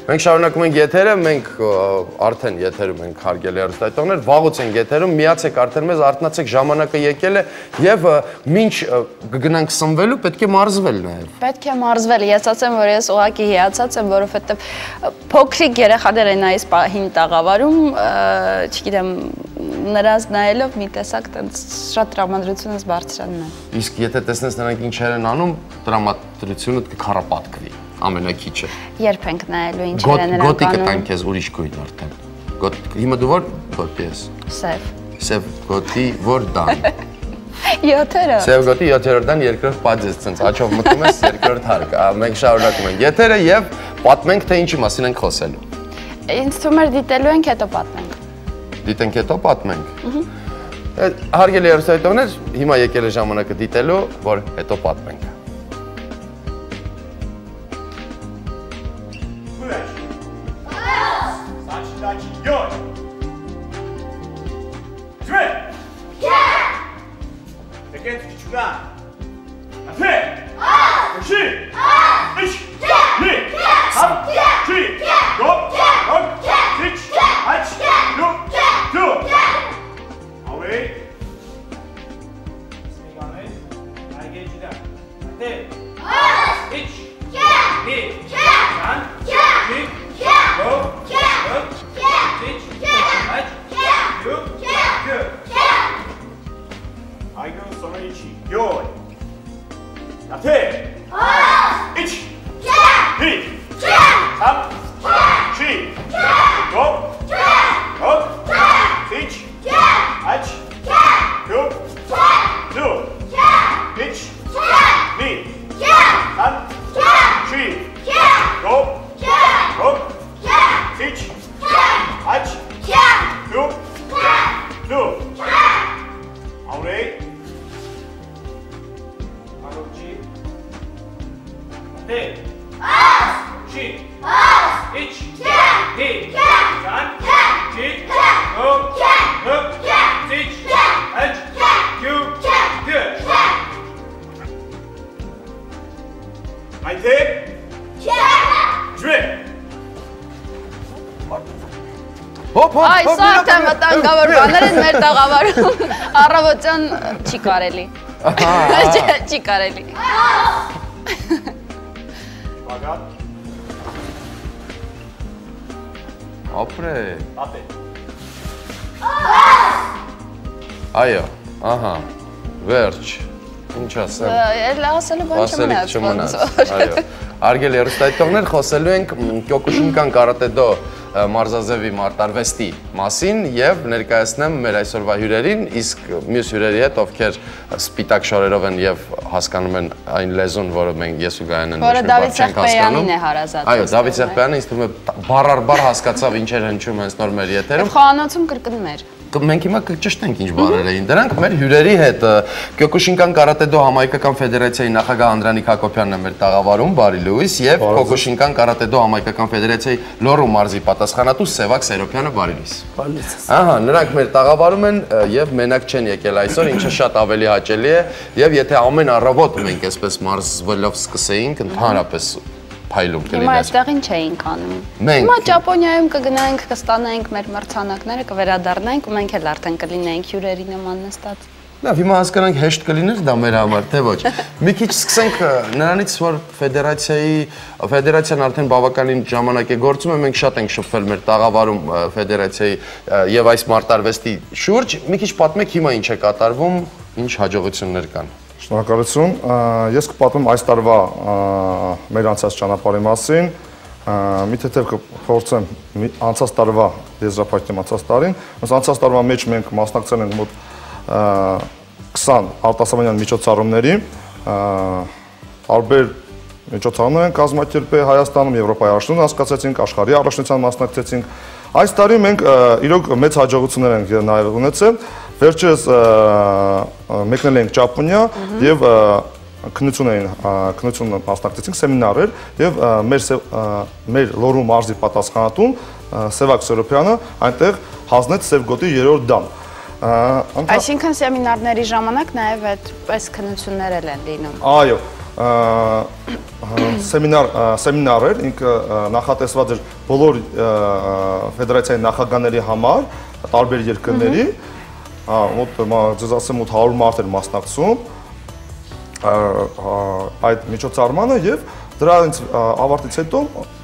Մենք շարունակում ենք եթերը, մենք արդեն եթերում ենք հարգելի հեռուստատիտողներ, վաղուց ենք եթերում, միացեք արդեն մեզ, արթնացեք, ժամանակը եկել է եւ մինչ կգնանք սնվելու, պետք է մարզվել նաեւ։ Պետք է մարզվել, ես ասեմ, որ ես ուղղակի հիացած եմ, որովհետեւ փոքրիկ երեխաներ են այս պահին տաղավարում, չգիտեմ, նրանց նայելով մի տեսակ շատ տրամադրությունս բարձրանում է։ Իսկ եթե տեսնես նրանք ինչեր են անում, տրամադրությունը կքարապատկվի։ Ամենակիչը։ Երբ ենք նայելու ինչեր են նրանք անում։ Գոտի կտանք քեզ ուրիշ գույն արդեն։ Հիմա դու որ գոտի ես։ Սև։ Սև գոտի որ դան։ 7-րդ։ Սև գոտի 7-րդ դան երկրորդ պատζես ցած աչով մտնում ես երկրորդ հարկ։ Մենք շարունակում ենք եթերը եւ պատմենք թե ինչի մասին ենք խոսելու։ Ինձ թվում է դիտելու ենք, հետո պատմենք։ Դիտենք հետո պատմենք։ Հարգելի հեռուստատիտողներ, հիմա եկել է ժամանակը դիտելու, որ հետո պատմենք։ Այս արդեն վտանգավոր բաներ են մեր տաղավարում, առավոտյան չի կարելի, չի կարելի։ Ապրե։ Այո, ահա, վերջ, ինչ ասեմ։ Էլ ասելու բան չմնաց։ Այո, հարգելի հեռուստատիտողներ, խոսելու ենք Կյոկուշինկան կարատե-դո մարզաձևի մարտարվեստի մասին եւ ներկայացնեմ մեր այսօրվա հյուրերին, իսկ մյուս հյուրերի հետ, ովքեր սպիտակ շորերով են եւ հասկանում են այն լեզուն, որը մենք ես ու Գայանն որը Դավիթ Սեղբեյանին է հարազատ։ Այո, Դավիթ Սեղբեյանը ինձ թվում է բառ հասկացավ ինչեր հնչում հենց նոր մեր եթերում։ Խոհանոցում կրկնում էր։ Մենք հիմա կճշտենք ինչ բառեր էին դրանք մեր հյուրերի հետ Կյոկուշինկան կարատե-դո համայնքական ֆեդերացիայի նախագահ Անդրանիկ Հակոբյանն է մեր տաղավարում, բարի լույս, եւ Կյոկուշինկան կարատե-դո համայնքական ֆեդերացիայի Լոռու մարզի պատասխանատու Սևակ Սերոբյանը, բարի լույս։ Ահա, նրանք մեր տաղավարում են եւ մենակ չեն եկել այսօր, ինչը շատ ավելի հաճելի է, եւ եթե ամեն առավոտ մենք այսպես մարզվելով սկսեինք, ընդհանրապես փայլում կլիներ։ Հիմա այստեղ ինչ էինք անում։ Մենք հիմա Ճապոնիայում կգնայինք, կստանայինք մեր մրցանակները, կվերադառնայինք ու մենք էլ արդեն կլինեինք հյուրերի նման նստած։ Լավ, հիմա հասկանանք հեշտ կլիներ դա մեր համար, թե ոչ։ Մի քիչ սկսենք նրանից, որ ֆեդերացիան արդեն բավականին ժամանակ է գործում է, մենք շատ ենք շփվել մեր տաղավարում ֆեդերացիայի եւ այս մարտարվեստի շուրջ։ Մի քիչ պատմեք հիմա ինչ է կատարվում, ինչ հաջողություններ կան։ Շնորհակալություն, ես կպատմեմ այս տարվա մեր անցած ճանապարհի մասին, մի թեթև կփորձեմ անցած տարվա եզրափակեմ անցած տարին, անցած տարվա մեջ մենք մասնակցել ենք մոտ 20 արտասահմանյան միջոցառումների, տարբեր միջոցառումներ են կազմակերպել Հայաստանում, Եվրոպայի առաջնություն հասկացեցինք, աշխարհի առաջնության մասնակցեցինք։ Այս տարի մենք իրոք մեծ հաջողություններ ենք նաև ունեցել։ Վերջերս մեկնել ենք Ճապոնիա եւ քննություն մասնակցեցինք սեմինարներ եւ մեր Լոռու մարզի պատասխանատուն Սևակ Սերոբյանը այնտեղ հանձնեց Սև գոտի 3-րդ դան։ Այսինքն սեմինարների ժամանակ նաև այդպես քննություններ են լինում։ Այո, սեմինար էր, ինքը նախատեսված էր բոլոր ֆեդերացիայի նախագահների համար, տարբեր երկրների, ձեզ ասեմ 800 մարդ էր մասնակցում այդ միջոցառմանը եւ դրանից ավարտից հետո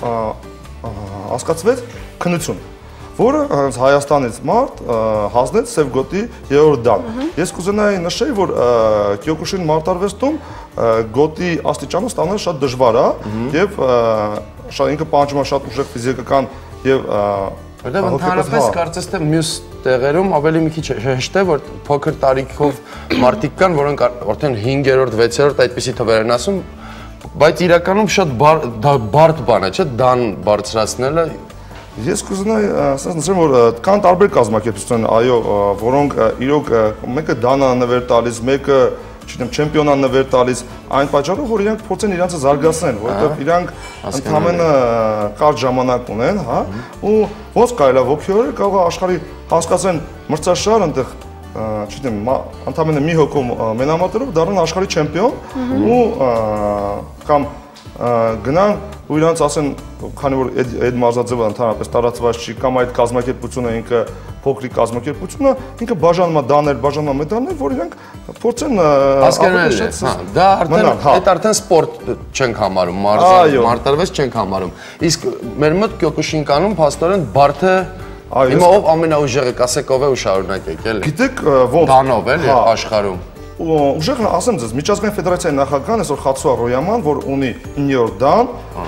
հասկացվեց քննություն, որը Հայաստանից մարդ հանձնեց Սև գոտի 3-րդ դան։ Ես կուզենայի նշել, որ Կյոկուշին մարտարվեստում գոտի աստիճանը ստանալը շատ դժվար է եւ ինքը պահանջում է շատ ուժեղ ֆիզիկական եւ որտեղ ընդհանրապես կարծես թե մյուս տեղերում ավելի մի քիչ հեշտ է, որ փոքր տարիքով մարդիկ կան, որոնք արդեն 5-րդ, 6-րդ այդպիսի թվեր են ասում, բայց իրականում շատ բարդ բան է, չէ՞, դան բարձրացնելը։ Ես կուզենայի ասած նշեմ, որ կան տարբեր կազմակերպություններ, այո, որոնք իրոք մեկը դան նվեր տալիս, մեկը չեմպիոնան նվեր տալիս, այն պատճառով, որ իրանք փորձեն իրանցը զարգացնել, որովհետև իրանք ընդհանրապես կարճ ժամանակ ունեն, հա, ու ոնց կարելի է ոգևորել, կարող է աշխարհի հասկացեն մրցաշար այնտեղ, չգիտեմ, ընդհանրապես մի հոգու մենամարտերով դառնան աշխարհի չեմպիոն ու կամ գնան ու իրանց ասեն, քանի որ այդ մարզաձևը ընդհանրապես տարածված չի, կամ այդ կազմակերպությունը ինքը փոքրիկ կազմակերպությունը, ինքը բաժանում է դաներ, բաժանում է մեդալներ, որ իրանք փորձեն հասկանալի է, հա, դա արդեն սպորտ չենք համարում, մարտարվես չենք համարում։ Իսկ մեր մոտ Կյոկուշինկանում փաստորեն բարդը հիմա ով ամենաուժեղը կասեք ով է ու շարունակեք, էլի։ Գիտեք ոնց դանով էլի աշխարհում։ Ուժեղն ասեմ ձեզ, միջազգային ֆեդերացիայի նախագահն այսօր Խացուա Ռոյաման, որ ունի 9-րդ դան,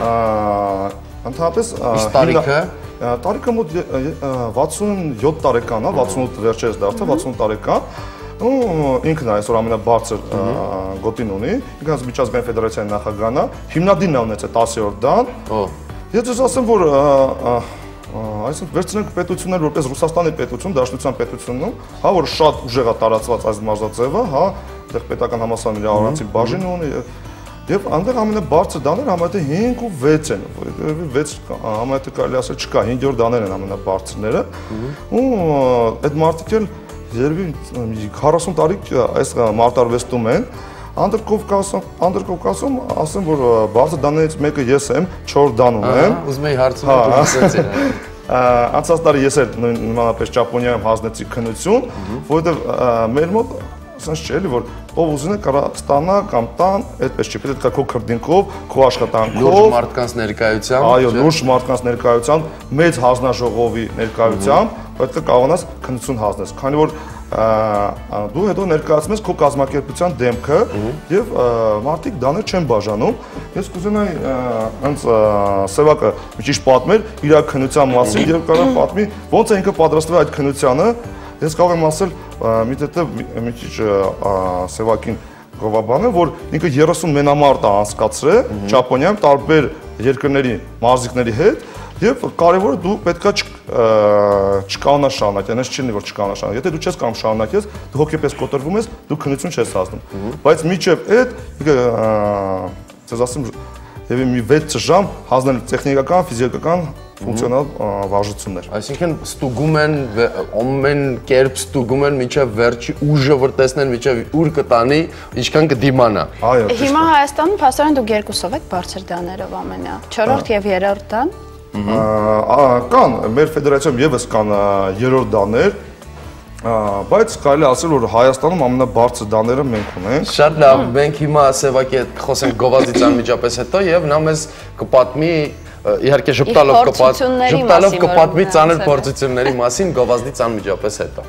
ընդհանրապես տարիքը մոտ 67 տարեկան է, 68 վերջերս դարձա, 68 տարեկան, ու ինքն է այսօր ամենաբարձր գոտին ունի, ինքնից միջազգային ֆեդերացիայի նախագահն է, հիմնադիրն է ունեցել 10-րդ դան։ Ես ձեզ ասեմ, որ այսինքն վերցնենք պետություններ որպես Ռուսաստանի պետություն, Դաշնության պետությունում, հա, որ շատ ուժեղ է տարածված այս մարզաձևը, հա, այդտեղ պետական համալսարանների առանցի բաժին ունի եւ այնտեղ ամենաբարձր դաները համարյա 5 ու 6 են, 6 համարյա կարելի ասել չկա, 5-րդ դաներն են ամենաբարձրները, ու այդ մարդիկ էլ երևի 40 տարի այս մարտարվեստում են։ Անդրկովկասում ասեմ, որ բարձր դաներից մեկը ես եմ, 4 դան ունեմ։ Ուզում էի հարցնել ու ասեցի։ Անցած տարի ես էլ նմանապես Ճապոնիայում հանձնեցի քննություն, որովհետև մեր մոտ ասենց չէ, էլի որ ով ուզում է կարա ստանա կամ տան, այդպես չի, պետք է քո քրդինքով, քո աշխատանքով, լուրջ մարդկանց ներկայությամբ, այո, լուրջ մարդկանց ներկայությամբ, մեծ հանձնաժողովի ներկայությամբ, պետք է կարողանաս քննություն հանձնես, քանի որ դու հետո ներկայացնես քո կազմակերպության դեմքը եւ մարդիկ դաներ չեն բաժանում։ Ես կուզենայի հենց Սևակը մի քիչ պատմել իր քննության մասին եւ կարող պատմի ոնց է ինքը պատրաստվել այդ քննությանը։ Ես կարող եմ ասել մի քիչ Սևակին գովաբանը, որ ինքը 30 մենամարտ է անցկացրել Ճապոնիայում տարբեր երկրների մարզիկների հետ եւ կարեւորը դու պետքա չկանաս շարունակել, այնպես չի որ չկանաս շարունակել։ Եթե դու չես կարող շարունակես, դու հոգեպես կոտրվում ես, դու քննություն չես հասնում։ Բայց միջև այդ, ցեզ ասեմ, եւ մի 6 ժամ հանձնել տեխնիկական, ֆիզիկական, ֆունկցիոնալ վարժություններ։ Այսինքն ստուգում են, ամեն կերպ ստուգում են միջև վերջի ուժը որ տեսնեն միջև ուր կտանի, ինչքան կդիմանա։ Այո։ Հիմա Հայաստանում փաստորեն դուք երկուսով եք բարձր դաներով ամենա 4-րդ եւ 3-րդ դան։ Կան, մեր ֆեդերացիայում եւս կան 3-րդ դաներ, բայց կարելի ասել, որ Հայաստանում ամենաբարձր դաները մենք ունենք։ Շատ լավ, մենք հիմա Սևակի հետ կխոսենք գովազդից անմիջապես հետո եւ նա մեզ կպատմի, իհարկե ժպտալով կպատմի ծանր փորձությունների մասին գովազդից անմիջապես հետո։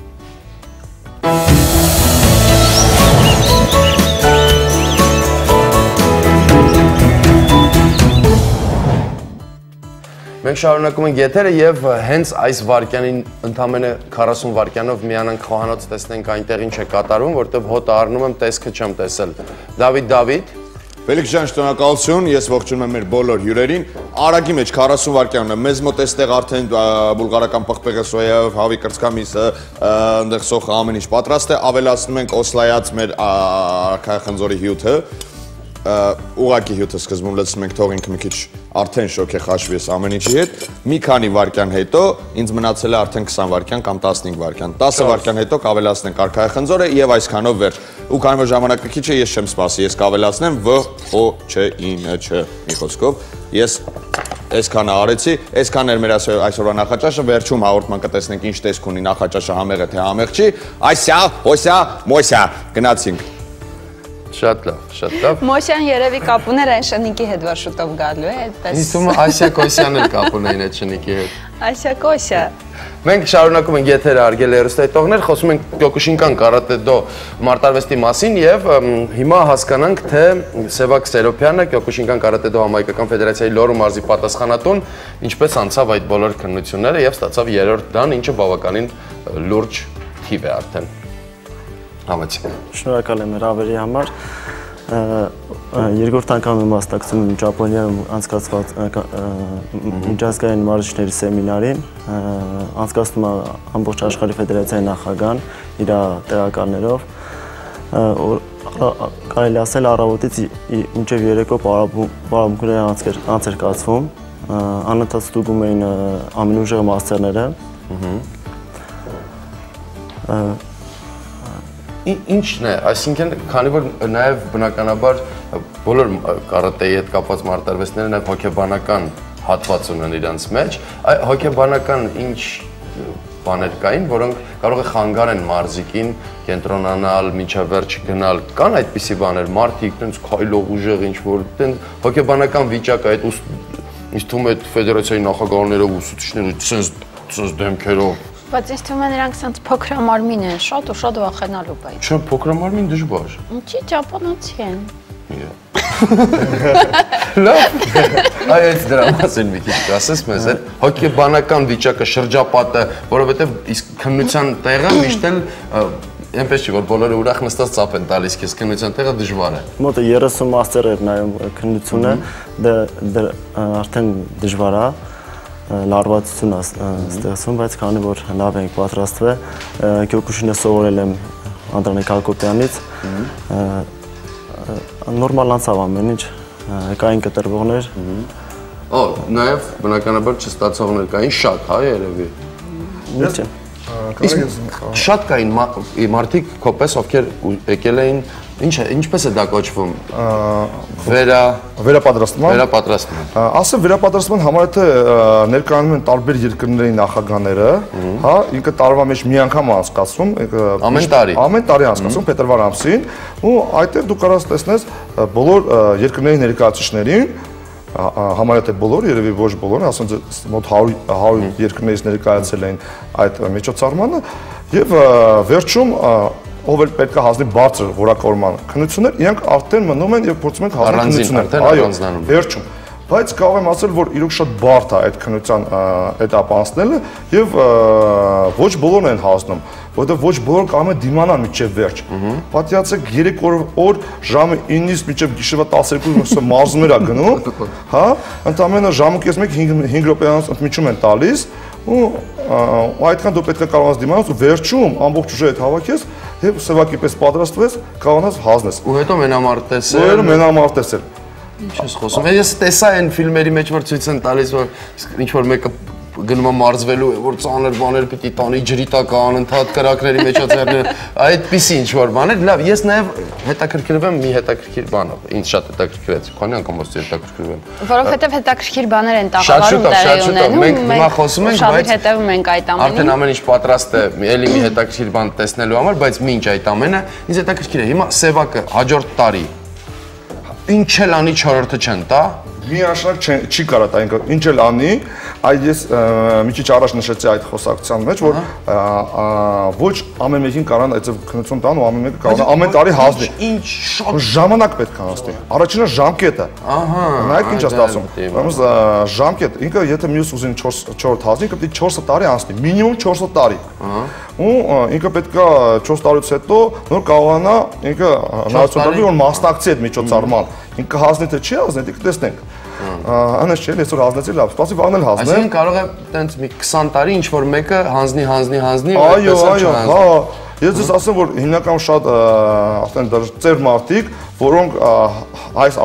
Մենք շարունակում ենք եթերը եւ հենց այս վարքյանին ընդամենը 40 վարքյանով միանանք խոհանոց տեսնենք այնտեղ ինչ է կատարում, որտեղ հոտը առնում եմ, տեսքը չեմ տեսել։ Դավիթ Ֆելիքս ջան, շնորհակալություն, ես ողջունում եմ մեր բոլոր հյուրերին։ Արագի մեջ 40 վայրկյանն է, մեզ մոտ էստեղ արդեն բուլղարական պղպեղը, սոյայով, հավի կրծքամիսը, այնտեղ սոխը ամեն ինչ պատրաստ է, ավելացնում ենք օսլայած մեր արքայախնձորի հյութը։ ուղակի հյութը սկզբում լցնում ենք, թող ինքը մի քիչ արդեն շոկ է խաշվի այս ամեն ինչի հետ։ Մի քանի վայրկյան հետո ինձ մնացել է արդեն 20 վայրկյան կամ 15 վայրկյան։ 10 վայրկյան հետո կավելացնենք արքայի խնձորը եւ այսքանով վերջ։ Ու քանի որ ժամանակը քիչ է, ես չեմ սպասի, ես կավելացնեմ վ օ չ ի ն չ մի խոսքով։ Ես այսքանը արեցի, այսքան էր մեր այսօրվա նախաճաշը, վերջում հաղորդման կտեսնենք ինչ տեսք ունի նախաճաշը համեղ է թե համեղ չի։ Այսյա, հոսյա, մոսյա գնացինք։ Շատ լավ, շատ լավ։ Մոշյան երևի կապ ուներ այն շնիկի հետ, որ շուտով գալու է, այդպես։ Ինձ թվում է Ասիա Կոսյանն էլ կապ ունեին այդ շնիկի հետ։ Ասիա Կոսյա։ Մենք շարունակում ենք եթերը արգել հեռուստատիտողներ, խոսում ենք Կյոկուշինկան կարատե-դո մարտարվեստի մասին եւ հիմա հասկանանք, թե Սևակ Սերոփյանը, Կյոկուշինկան կարատե-դո համայնքական ֆեդերացիայի Լոռու մարզի պատասխանատուն, ինչպես անցավ այդ բոլոր քննությունները եւ ստացավ երրորդ դան, ինչը բավականին լուրջ թիվ է արդեն։ Համեցի։ Շնորհակալ եմ հրավերի համար։ Երկրորդ անգամ եմ մասնակցում Ճապոնիայում անցկացված միջազգային մարզիչների սեմինարին, անցկացնում է ամբողջ աշխարհի ֆեդերացիայի նախագահան իր տեղականներով, կարելի ասել առավոտից մինչև երեկո պարապմունքներ անց էր կացվում, անընդհատ ստուգում էին ամենուժեղ մաստերները։ Ինչն է, այսինքն, քանի որ նաև բնականաբար բոլոր կարատեի հետ կապված մարտարվեստները նաև հոգեբանական հատված ունեն իրենց մեջ, հոգեբանական ինչ բաներ կային, որոնք կարող է խանգարեն մարզիկին կենտրոնանալ, մինչև վերջ գնալ, կան այդպիսի բաներ, մարդիկ տենց քայլող ուժեղ ինչ-որ, տենց հոգեբանական վիճակը այդ ինձ թվում է ֆեդերացիայի նախագահները ուսուցիչները ցենց դեմքերով Բայց ինձ թվում է նրանք սենց փոքրամարմին են, շատ ու շատ վախենալու բայց։ Չէ, փոքրամարմին դժվար։ Ինչի՞ ճապոնացի են։ Լավ։ Այս դրա մասին մի քիչ ասես մեզ, հոգեբանական վիճակը, շրջապատը, որովհետև իսկ քննության տեղը միշտ էլ այնպես չի, որ բոլորը ուրախ նստած ծափ են տալիս, քեզ քննության տեղը դժվար է։ Մոտը 30 մաստեր էր նայում քննությունը, դա արդեն դժվար է։ Լարվածություն ստեղծում, բայց քանի որ լավ ենք պատրաստվել, Կյոկուշինը սովորել եմ Անդրանիկ Հակոբյանից, նորմալ անցավ ամեն ինչ, կային կտրվողներ։ Նաև բնականաբար չստացողներ կային շատ, հա, երևի։ Չէ։ Իսկ շատ կային մարդիկ քոպես, ովքեր եկել էին, ինչպես է դա կոչվում։ Վերապատրաստման։ Ասեմ վերապատրաստման համար թե ներկայանում են տարբեր երկրների նախագահները, հա, ինքը տարվա մեջ մի անգամ անցկացվում, ամեն տարի անցկացվում փետրվար ամսին, ու այդտեղ դու կարաս տեսնես բոլոր երկրների ներկայացուցիչներին, համարյա թե բոլոր, երևի ոչ բոլորը, ասեմ մոտ 100 երկրներից ներկայացել էին այդ միջոցառմանը եւ վերջում ով էլ պետք է հասնի բարձր որակավորման քննություններ, իրանք արդեն մնում են եւ փորձում են հասնել քննություններ։ Այո, վերջում։ Բայց կարող եմ ասել, որ իրոք շատ բարդ է այդ քննության էտապը անցնելը եւ ոչ բոլորն են հասնում, որովհետեւ ոչ բոլորը կարող են դիմանալ մինչեւ վերջ։ Պատկերացեք 3 օր ժամը 9-ից մինչեւ գիշերվա 12-ը մարզումներ է գնում, հա, ընդամենը ժամուկես 1-5 րոպեանոց ընդմիջում են տալիս ու այդքան դու պետք է կարողանաս դիմանալ ու վերջում ամբողջ ուժը հետ հավաքես եւ սևակի պես պատրաստվես, կարողանաս հասնես։ Ու հետո մենամարտեսել։ Ինչ ես խոսում։ Ես տեսա այն ֆիլմերի մեջ որ ցույց են տալիս որ ինչ որ մեկը գնում է մարզվելու է որ ծանր բաներ պիտի տանի ջրի տակ անընդհատ կրակների մեջա ձեռները այդպիսի ինչ որ բաներ լավ ես նաև հետաքրքրվեմ մի հետաքրքիր բանով ինձ շատ հետաքրքրեց քանի անգամ ոստի հետաքրքրվեմ որովհետև հետաքրքիր բաներ են տաղավարում տեղի ունենում մենք հիմա խոսում ենք բայց հետևում ենք այդ ամենին արդեն ամեն ինչ պատրաստ է էլի մի հետաքրքիր բան տեսնելու համար բայց մինչ այդ ամենը ինձ հետաքրքիր է հիմա Սևակը հաջորդ տարի ինչ էլ անի 4-րդը չեն տա միանշանակ չի կարա տա ինքը ինչ էլ անի այդ ես մի քիչ առաջ նշեցի այդ խոսակցության մեջ որ ոչ ամեն մեկին կարան այդ քննություն տան ու ամեն մեկը կարողանա ամեն տարի հասնի ինչ շատ ժամանակ պետք է հասնի առաջինը ժամկետը ահա նայեք ինչ ասած ասում ուրեմն ժամկետ ինքը եթե մյուս ուզին 4 հասնի ինքը պետք է 4 տարի հասնի մինիմում 4 տարի ու ինքը պետք է 4 տարուց հետո նոր կարողանա ինքը հնարավորություն տալի որ մասնակցի այդ միջոցառման ինքը հասնի թե չի հասնի դուք տեսնենք անես չէ այսօր հասնեցի լավ սպասի վաղն էլ հասնեմ այսինքն կարող է տենց մի 20 տարի ինչ որ մեկը հանձնի այո հա Ես ձեզ ասեմ, որ հիմնական շատ ասեն ծեր մարդիկ, որոնք այս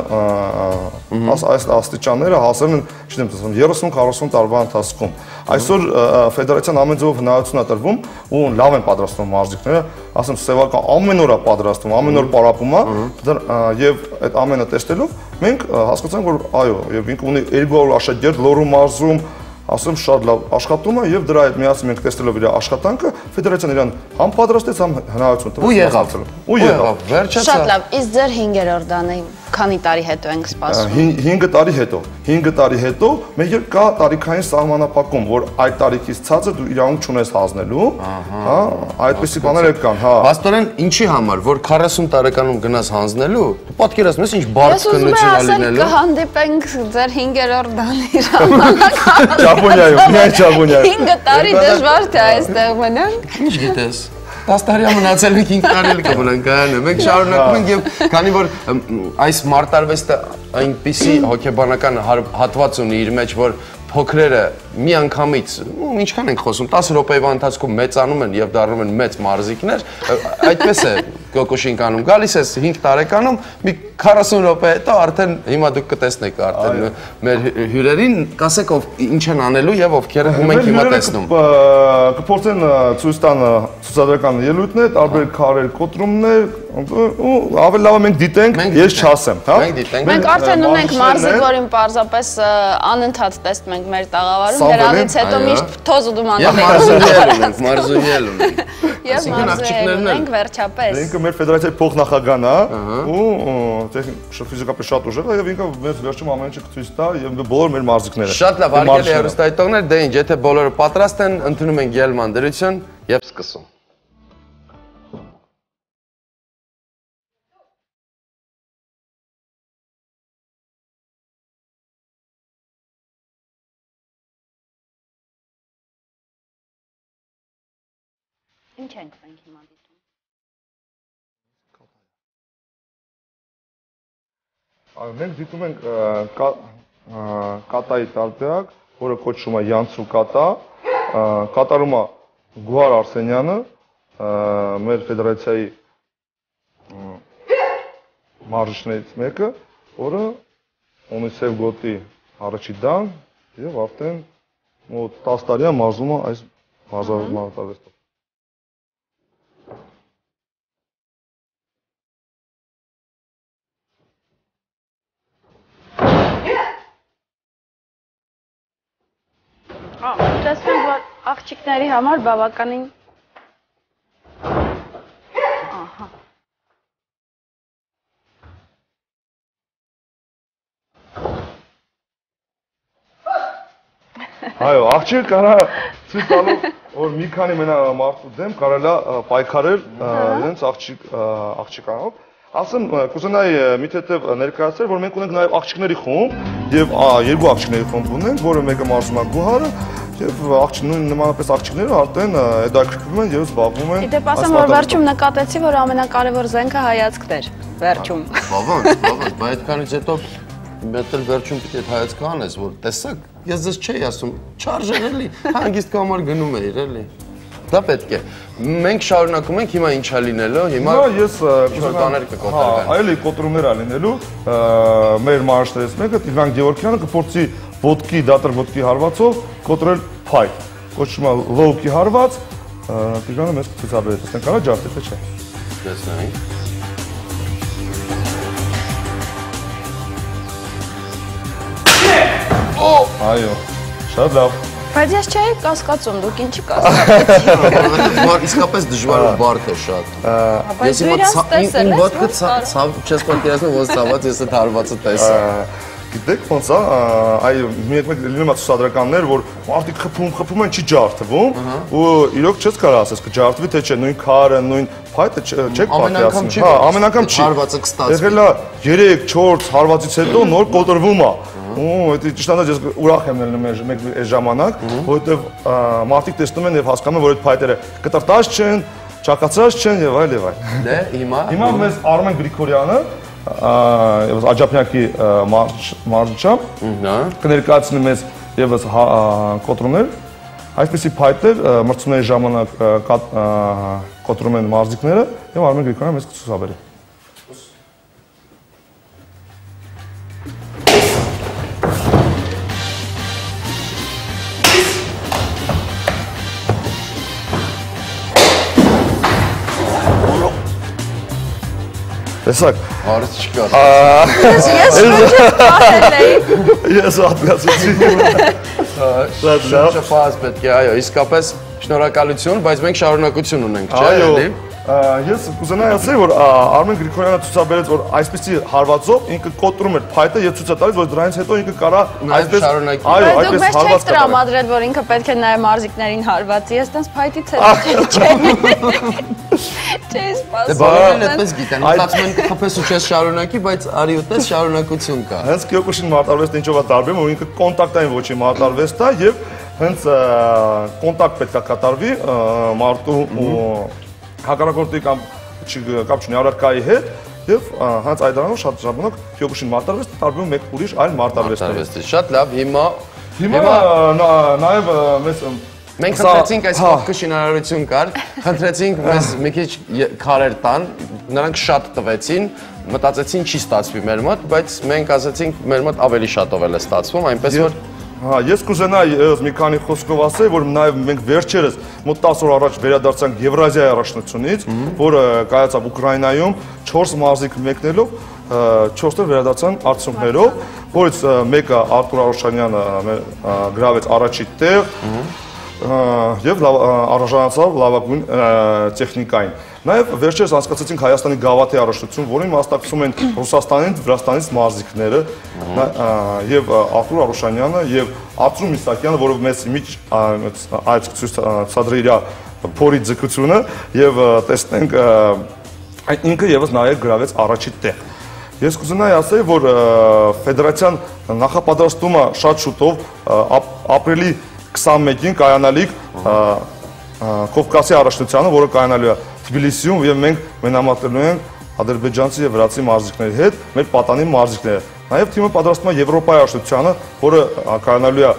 աստիճանները հասել են, չգիտեմ, 30-40 տարվա ընթացքում։ Այսօր ֆեդերացիան ամեն ձևով հնարավորություն է տրվում ու լավ են պատրաստվում մարզիկները, ասեմ, սևական ամեն օր է պատրաստվում, ամեն օր պարապում է, եւ այդ ամենը տեսնելով մենք հասկացանք, որ այո, եւ ինքը ունի 200 աշակերտ Լոռու մարզում, ասեմ, շատ լավ աշխատում է եւ դրա հետ միասին մենք տեսնելով իր աշխատանքը, ֆեդերացիան իրան համ պատրաստեց, համ հնարավորություն տվեց։ Ու եղավ, վերջացա։ Շատ լավ, իսկ ձեր 5-րդ դանը քանի տարի հետո ենք սպասում։ 5 տարի հետո։ 5 տարի հետո մեկ կա տարիքային սահմանափակում, որ այդ տարիքից ցածր դու իրավունք չունես հանձնելու, հա, այդպիսի բաներ կան, հա։ Փաստորեն ինչի համար, որ 40 տարեկանում գնաս հանձնելու, դու պատկերացնում ես ինչ բարդ քննություն է լինելու։ Կհանդիպենք ձեր 5-րդ դանի ժամանակ։ Ճապոնիայում, միայն Ճապոնիայում։ 5 տարի դժվար թե այստեղ մնանք։ Ինչ գիտես։ 10 տարի մնացել ենք 5 տարի էլ կմնանք այանը։ Մենք շարունակում ենք եւ քանի որ այս մարտարվեստը այնպիսի հոգեբանական հատված ունի իր մեջ, որ փոքրերը միանգամից, ինչքան ենք խոսում, 10 րոպեվա ընթացքում մեծանում են եւ դառնում են մեծ մարզիկներ, այդպես է Կոկուշինկանում։ Գալիս ես 5 տարեկանում, մի 40 րոպե հետո արդեն հիմա դուք կտեսնեք արդեն մեր հյուրերին, կասեք ով ինչ են անելու եւ ովքեր ում ենք հիմա տեսնում։ Կփորձեն ցույց տան ցուցադրական ելույթներ, տարբեր քարեր, կոտրումներ, ու ավելի լավ է մենք դիտենք, ես չասեմ, հա։ Մենք արդեն ունենք մարզիկ, որին պարզապես անընդհատ տեսնում ենք մեր տաղավարում, դրանից հետո միշտ թոզ ու դուման ունենք, մարզուհի ունենք։ Եվ մարզիկներն ենք վերջապես։ Ինքը մեր ֆեդերացիայի փոխնախագահն է ու ֆիզիկապես շատ ուժեղ է եւ ինքը մեզ վերջում ամեն ինչ կցույց տա եւ բոլոր մեր մարզիկները։ Շատ լավ, հարգելի հեռուստադիտողներ, դե ինչ, եթե բոլորը պատրաստ են, ընդունում ենք ելման դրություն եւ սկսում։ Ինչ ենք մենք հիմա դիտում։ Այո, մենք դիտում ենք կատայի տարբերակ, որը կոչվում է յանցու կատա, կատարում է Գուհար Արսենյանը, մեր ֆեդերացիայի մարզիչներից մեկը, որը ունի սև գոտի առաջի դան եւ արդեն մոտ 10 տարի է մարզում է այս մարզարվեստով։ Տեսնենք, որ աղջիկների համար բավականին Այո, աղջիկ կարա ցույց տալով, որ մի քանի մենա մարդու դեմ կարելի է պայքարել իրենց աղջիկանով։ Ասեմ, կուզենայի մի թեթև ներկայացնել, որ մենք ունենք նաև աղջիկների խումբ եւ երկու աղջիկների խումբ ունենք, որը մեկը մարզում է Գուհարը եւ նմանապես աղջիկները արդեն հետաքրքրվում են եւ զբաղվում են։ Դե ասեմ, որ վերջում նկատեցի, որ ամենակարևոր զենքը հայացքն էր, վերջում։ Բավական, բայց այդքանից հետո մեծ վերջում պիտի այդ հայացքը անես, որ տեսակ, ես ձեզ չէի ասում, չարժեր էլի, հանգիստ կամար գնում էիր էլի։ Դա պետք է։ Մենք շարունակում ենք, հիմա ինչա լինելու, հիմա ես կոտրումներ կկոտրվեն։ Այո, կոտրումներ ա լինելու, մեր մարզիչներից մեկը Տիգրան Գևորգյանը կփորձի ոտքի, դատր ոտքի հարվածով կոտրել փայտ։ Կոչվում է լոուկի հարված, Տիգրանը մեզ կցուցաբերի, տեսնենք կարա ջարդի, թե չէ։ Տեսնենք։ Այո, շատ լավ։ Բայց ես չէի կասկածում, դուք ինչի կասկածում։ Իսկապես դժվար ու բարդ է շատ։ Բայց դու իրաց տեսել ես, ոտքը ցավ, չես պատկերացնում, ոնց ցաված ես այդ հարվածը տեսա։ Գիտեք ոնց է, այո, մեկ լինում է ցուցադրականներ, որ մարդիկ խփում են, չի ջարդվում, ու իրոք չես կարող ասես կջարդվի թե չէ, նույն քարը, նույն փայտը չեք պատկերացնում։ Հա, ամեն անգամ չի։ Հարվածը կստացվի։ Եղել է 3-4 հարվածից հետո նոր կոտրվում է։ Ու դա ճիշտ է, ես ուրախ եմ ելնում մեկ այս ժամանակ, որովհետև մարդիկ տեսնում են եւ հասկանում են, որ այդ փայտերը կտրտած չեն, ճակացած չեն եւ այլ եւ այլ։ Դե Հիմա մեզ Արմեն Գրիգորյանը եւս Աջափնյակի մարզիչը կներկայացնի մեզ եւս կոտրումներ Այսպեսի փայտեր մրցումների ժամանակ կոտրում են մարզիկները եւ Արմեն Գրիգորյանը մեզ կցուցաբերի։ Տեսակ։ Հարց չկա։ Ես ոչ պահել էի։ Ես հատկացեցի։ Շատ ֆազ պետք է, այո, իսկապես շնորհակալություն, բայց մենք շարունակություն ունենք, չէ՞, էլի։ Ես կուզենայի ասել, որ Արմեն Գրիգորյանը ցուցաբերեց, որ այսպեսի հարվածով ինքը կոտրում էր փայտը եւ ցույց է տալիս, որ դրանից հետո ինքը կարա այսպես շարունակի։ Բայց դուք մեզ չեք տրամադրել, որ ինքը պետք է նաև մարզիկներին հարվածի, ես տենց փայտից չէի սպասում։ Դե բոլորն այդպես գիտեն, մտածում են կխփես ու չես շարունակի, բայց արի ուտես շարունակություն կա։ Հենց Քյոկուշին մարտարվեստը ինչով է տարբերում, որ ինքը կոնտակտային ոչի մարտարվեստ է եւ հենց կոնտակտ պետք է կատարվի մարտու հակառակորդի կամ կապ չունի առարկայի հետ եւ հենց այդ դրանով շատ ժամանակ Քյոկուշին մարտարվեստը տարբերում մեկ ուրիշ այլ մարտարվեստի։ Շատ լավ, հիմա նաեւ մեզ մենք խնդրեցինք այս հողքը շինարարություն կար, խնդրեցինք մեզ մի քիչ քարեր տան, նրանք շատ տվեցին, մտածեցին չի ստացվի մեր մոտ, բայց մենք ասացինք մեր մոտ ավելի շատով էլ է ստացվում, այնպես որ Ես կուզենայի մի քանի խոսքով ասել, որ նաև մենք վերջերս մոտ 10 օր առաջ վերադարձանք Եվրազիայի առաջնությունից, որը կայացավ Ուկրաինայում 4 մարզիկ մեկնելով 4 օր վերադարձան արդյունքներով, որից մեկը Արտուր Արոշանյանը գրավեց առաջի տեղ եւ արժանացավ լավագույն տեխնիկային։ Նաև վերջերս անցկացրեցինք Հայաստանի գավաթի առաջնություն, որին մասնակցում են Ռուսաստանից, Վրաստանից մարզիկները եւ Արտուր Արոշանյանը եւ Արտուր Միսակյանը, որը մեծ այց ցուցադրի իր փորի ձգությունը եւ տեսնենք ինքը եւս նաև գրավեց առաջի տեղ։ Ես կուզենայի ասել, որ ֆեդերացիան նախապատրաստում է շատ շուտով ապրիլի 21-ին կայանալիք Կովկասի առաջնությանը, որը կայանալու է Թբիլիսիում եւ մենք մենամարտելու ենք ադրբեջանցի եւ վրացի մարզիկների հետ, մեր պատանի մարզիկները։ Նաեւ թիմը պատրաստվում է Եվրոպայի առաջնությանը, որը կայանալու է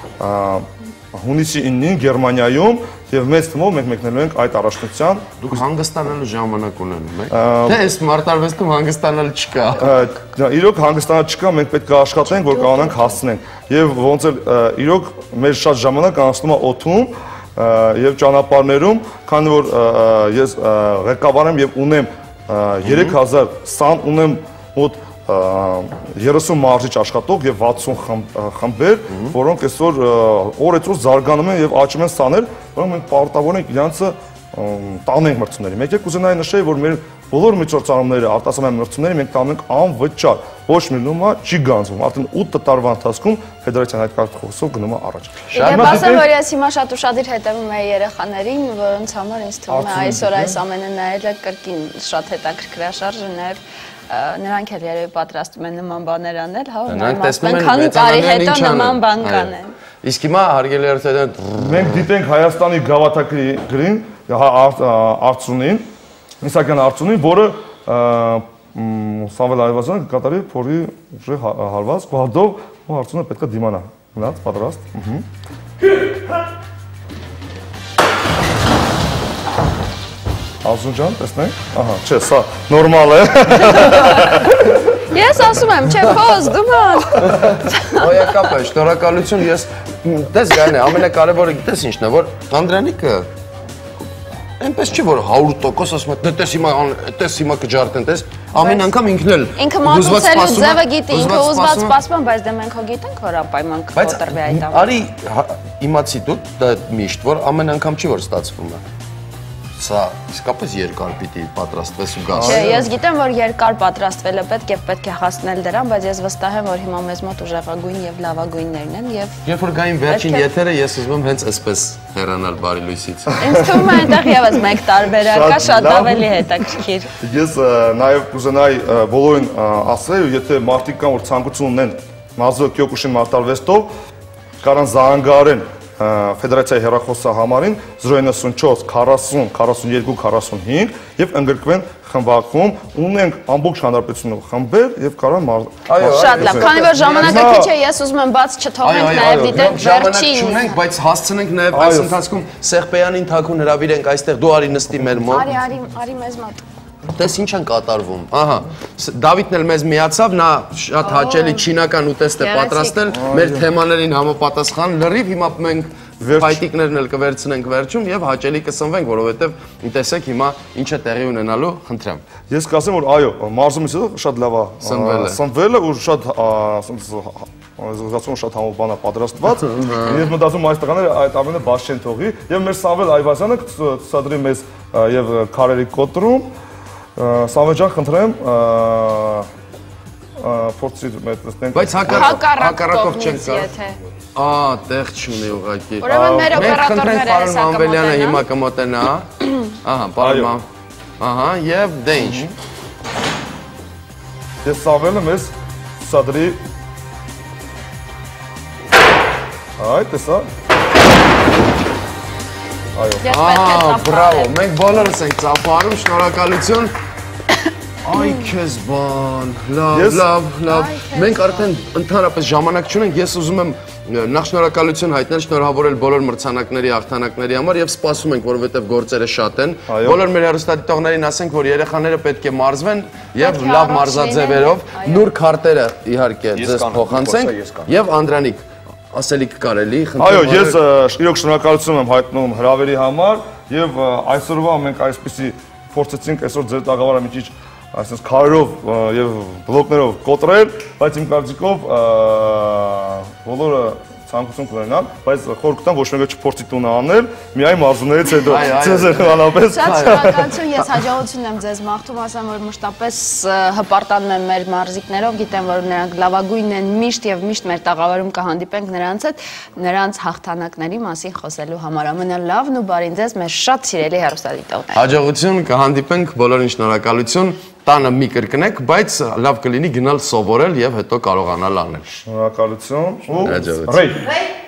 հունիսի 9-ին Գերմանիայում եւ մեծ թվով մենք մեկնելու ենք այդ առաջնության։ Դուք հանգստանալու ժամանակ ունենում եք։ Թե այս մարտարվեստում հանգստանալ չկա։ Իրոք հանգստանալ չկա, մենք պետք է աշխատենք, որ կարողանանք հասցնենք։ Եվ ոնց էլ իրոք մեր շատ ժամանակ անցնում է օդում եւ ճանապարհներում, քանի որ ես ղեկավար եմ եւ ունեմ 3000 սան, ունեմ մոտ 30 մարզիչ աշխատող եւ 60 խմբեր, որոնք այսօր օրեցօր զարգանում են եւ աճում են սաներ, որոնք մենք պարտավոր ենք իրանցը տանենք մրցումների։ Մեկ է կուզենայի նշել, որ մեր բոլոր միջոցառումները, արտասահման մրցումները մենք տանում ենք անվճար, ոչ մի նոմա չի գանձվում։ Արդեն 8 տարվա ընթացքում ֆեդերացիան այդ կարգախոսով գնում է առաջ։ Եվ ասեմ, որ ես հիմա շատ ուշադիր հետևում եմ երեխաներին, որոնց համար ինձ թվում է այսօր այս ամենը նայելը կրկին շատ հետաքրքրաշարժ է, նաև նրանք էլ երևի պատրաստում են նման բաներ անել, հա, տեսնում են քանի տարի հետո նման բան կանեն։ Իսկ հիմա հարգելի հերթերն մենք դիտենք Հայաստանի գավաթագրին, Արցունին, Միսակյան Արցունին, որը Սամվել Այվազյանը կկատարի փորի հարված, գողդով ու Արցունը պետք է դիմանա։ Մնաց պատրաստ։ Արցուն ջան, տեսնենք։ Ահա, չէ, սա նորմալ է։ Ես ասում եմ, չէ, փոզ, դուման։ Ոյակապ է, շնորհակալություն, ես դες գան է, ամենակարևորը գիտես ինչն է, որ Անդրանիկը այնպես չի որ 100% ասում է, տես հիմա կջարդեն, տես ամեն անգամ ինքն էլ ինքը մատուցելու ձևը գիտի, ինքը ուզված սպասում, բայց դե մենք հո գիտենք որ ապայման կոտրվի այդ ամենը։ Արի իմացի դու դա միշտ որ ամեն անգամ չի որ ստացվում է։ Սա իսկապես երկար պիտի պատրաստվես ու գաս։ Չէ, ես գիտեմ, որ երկար պատրաստվելը պետք է հասնել դրան, բայց ես վստահ եմ, որ հիմա մեզ մոտ ուժեղագույն եւ լավագույններն են եւ երբ որ գային վերջին եթերը, ես ուզում եմ հենց այսպես հեռանալ բարի լույսից։ Ինձ թվում է այնտեղ եւս մեկ տարբերակ կա, շատ ավելի հետաքրքիր։ Ես նաեւ կուզենայի բոլորին ասել, եթե մարդիկ կան, որ ցանկություն ունեն Մազո Քյոկուշին մարտարվեստով, կարան զանգարեն ֆեդերացիայի հեռախոսահամարին 094 40 42 45 եւ ընդգրկվեն խմբակում, ունենք ամբողջ հանրապետությունում խմբեր եւ կարող Շատ լավ, քանի որ ժամանակը քիչ է, ես ուզում եմ բաց չթողնենք նաեւ դիտել վերջին։ Չունենք, բայց հասցնենք նաեւ այս ընթացքում Սեղպեյանին թաքուն հրավիրենք այստեղ, դու արի նստի մեր մոտ։ Արի մեզ մոտ։ Տես ինչ են կատարվում։ Ահա, Դավիթն էլ մեզ միացավ, նա շատ հաճելի չինական ուտեստ է պատրաստել, մեր թեմաներին համապատասխան լրիվ հիմա մենք փայտիկներն էլ կվերցնենք վերջում եւ հաճելի կսնվենք, որովհետեւ տեսեք հիմա ինչ է տեղի ունենալու, խնդրեմ։ Ես կասեմ, որ այո, մարզումից հետո շատ լավ է սնվելը ու շատ զգացում շատ համոբան է պատրաստված։ Ես մտածում այս տղաները այդ ամենը բաց չեն թողի եւ մեր Սամվել Այվազյանը ցածրի մեզ եւ քարերի կոտրում Սամվել ջան, խնդրեմ փորձի մետնենք։ Բայց հակառակով չենք կար։ Տեղ չունի ուղղակի։ Ուրեմն մեր օպերատորները հեսա Ամվելյանը հիմա կմոտենա։ Ահա, պարոն։ Ահա, եւ դե ինչ։ Ես Սամվելը մեզ ցածրի Այ տեսա։ Այո։ Բրավո, մենք բոլորս ենք ծափարում, շնորհակալություն։ Այ քեզ բան, լավ։ Մենք արդեն ընդհանրապես ժամանակ չունենք, ես ուզում եմ նախ շնորհակալություն հայտնել, շնորհավորել բոլոր մրցանակների, հաղթանակների համար եւ սպասում ենք, որովհետեւ գործերը շատ են։ Բոլոր մեր հեռուստադիտողներին ասենք, որ երեխաները պետք է մարզվեն եւ լավ մարզաձևերով, նուր քարտերը իհարկե ձեզ փոխանցենք եւ Անդրանիկ ասելիք կարելի Այո, ես իրոք շնորհակալություն եմ հայտնում հրավերի համար եւ այսօրվա մենք այսպեսի փորձեցինք այսօր ձեր տաղավարը մի քիչ այսպես քարերով եւ բլոկներով կոտրել, բայց իմ կարծիքով բոլորը ցանկություն կունենան, բայց խոր կտամ ոչ մեկը չփորձի տունը անել, միայն մարզումներից հետո ցեզ հնարավորապես։ Շատ շնորհակալություն, ես հաջողություն եմ ձեզ մաղթում, ասեմ, որ մշտապես հպարտանում եմ մեր մարզիկներով, գիտեմ, որ նրանք լավագույնն են միշտ եւ միշտ մեր տաղավարում կհանդիպենք նրանց հետ, նրանց հաղթանակների մասին խոսելու համար։ Ամենալավն ու բարին ձեզ մեր շատ սիրելի հեռուստադիտողներ։ Հաջողություն, կհանդիպենք, բոլորին շնորհակալություն։ Տանը մի կրկնեք, բայց լավ կլինի գնալ սովորել եւ հետո կարողանալ անել։ Շնորհակալություն ու հաջողություն։